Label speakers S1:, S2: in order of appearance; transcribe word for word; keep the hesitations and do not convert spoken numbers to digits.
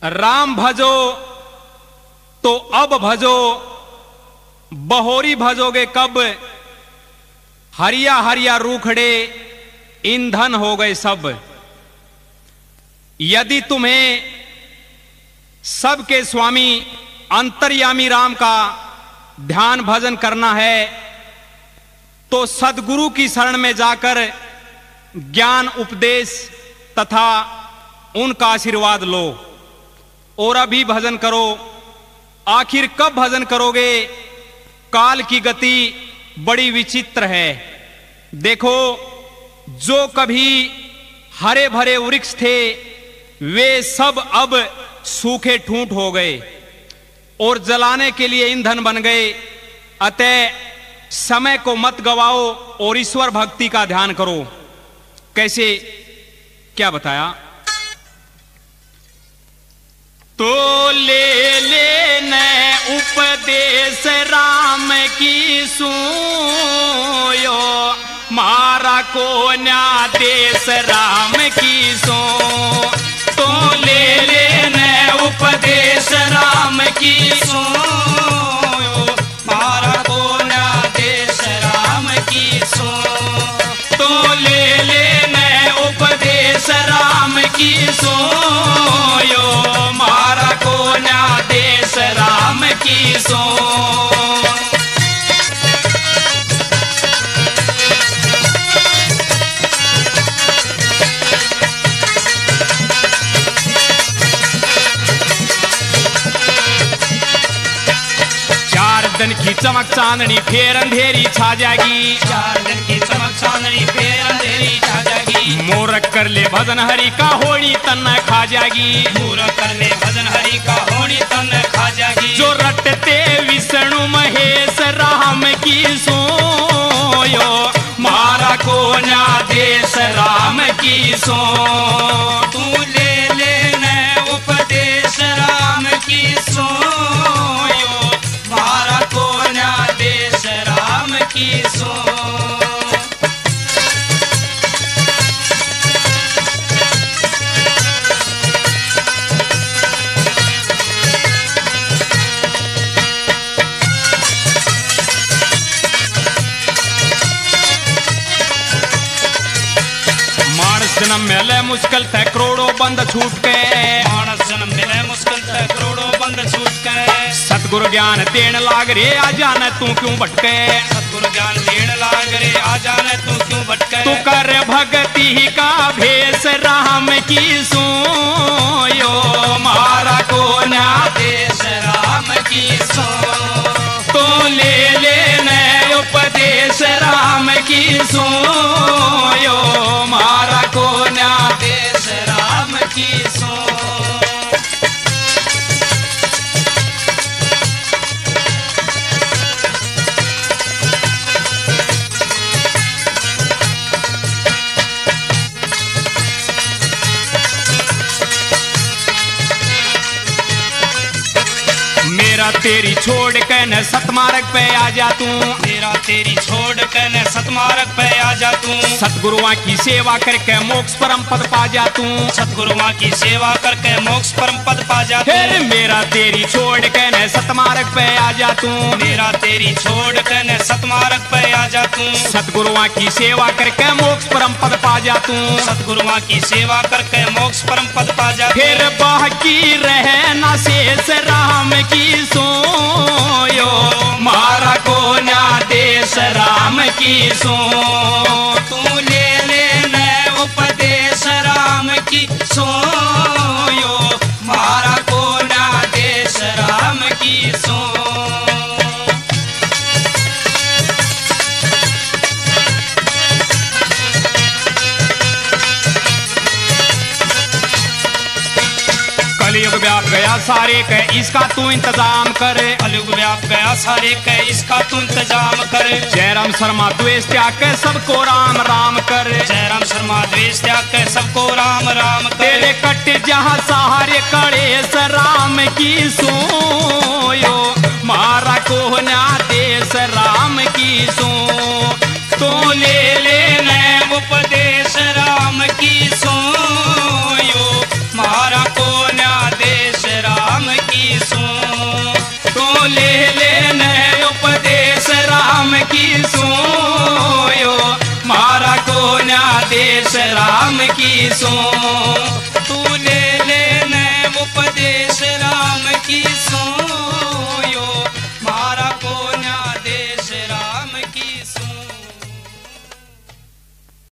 S1: राम भजो तो अब भजो, बहोरी भजोगे कब, हरिया हरिया रूखड़े ईंधन हो गए सब। यदि तुम्हें सबके स्वामी अंतर्यामी राम का ध्यान भजन करना है तो सद्गुरु की शरण में जाकर ज्ञान उपदेश तथा उनका आशीर्वाद लो और अभी भजन करो। आखिर कब भजन करोगे? काल की गति बड़ी विचित्र है। देखो, जो कभी हरे भरे वृक्ष थे वे सब अब सूखे ठूंठ हो गए और जलाने के लिए ईंधन बन गए। अतः समय को मत गवाओ और ईश्वर भक्ति का ध्यान करो। कैसे, क्या बताया? तो ले लेने उपदेश राम की सुयो, मारा को न्यादेश राम की सो। तो ले लेने उपदेश राम की सुयो, मारा को न्यादेश राम की सो। तो ले लेने उपदेश राम की सोयो, मारा को न्यादेश राम की सो। दिन की चमक चांदनी फेर अंधेरी छा जाएगी।
S2: चार दिन की चमक चांदनी फेर अंधेरी छा जाएगी।
S1: मूरख कर ले भजन हरि का होड़ी तन खा जाएगी।
S2: मूरख कर ले भजन हरि का होड़ी तन खा जाएगी।
S1: जो रटते विष्णु महेश राम की सोयो, मारा को न्यादेश राम की सो।
S2: तू ले लेने उपदेश राम की सोयो, मारा को न्यादेश राम की सो।
S1: मानस जन्म मिले मुश्किल थे करोड़ों बंद छूट के।
S2: मानस जन्म मिले मुश्किल थे करोड़ों बंद छूट के।
S1: सतगुरु ज्ञान देन लाग रे आ जाने तू क्यों भटके।
S2: सतगुरु ज्ञान देन लाग रे आ जाने तू क्यों भटके।
S1: तू कर भक्ति का भेष राम की सोयो, मारा को
S2: न्यादेश राम की सो।
S1: तो ले लेने उपदेश राम की सोयो, मारा को
S2: न्यादेश राम की सो।
S1: मेरा तेरी छोड़ के न सतमार्ग पे आ जा तू।
S2: मेरा तेरी छोड़ के न सतमार्ग पे आ जा तू।
S1: सतगुरुआ की सेवा करके मोक्ष परम पद पा जा तू।
S2: सतगुरुआ की सेवा करके मोक्ष परम पद पा जा तू।
S1: फिर मेरा तेरी छोड़ के न सतमार्ग पे आ जा तू।
S2: मेरा तेरी छोड़ के न सतमार्ग पे आ जा तू।
S1: सतगुरुआ की सेवा करके मोक्ष परम पद पा जा तू।
S2: सतगुरुआ की सेवा करके मोक्ष परम पद पा जा तू।
S1: फिर बाकी रहे न शेष राम की सोयो, मारा को न्यादेश राम की सो।
S2: तू ले लेने उपदेश राम की सोयो, मारा को न्यादेश राम की सो।
S1: कलयुग व्याप गया सारे के इसका तू इंतजाम कर।
S2: कलयुग व्याप गया सारे के इसका तू इंतजाम कर।
S1: जयराम शर्मा द्वेष त्याग के सबको राम राम कर।
S2: जयराम शर्मा द्वेष त्याग के सबको राम राम कर।
S1: तेरे कट जहाँ सहारे कड़ेश राम की सोयो, मारा को न्यादेश राम की सो। तो ले लेने
S2: उपदेश राम की सोयो, मारा को न्यादेश की सो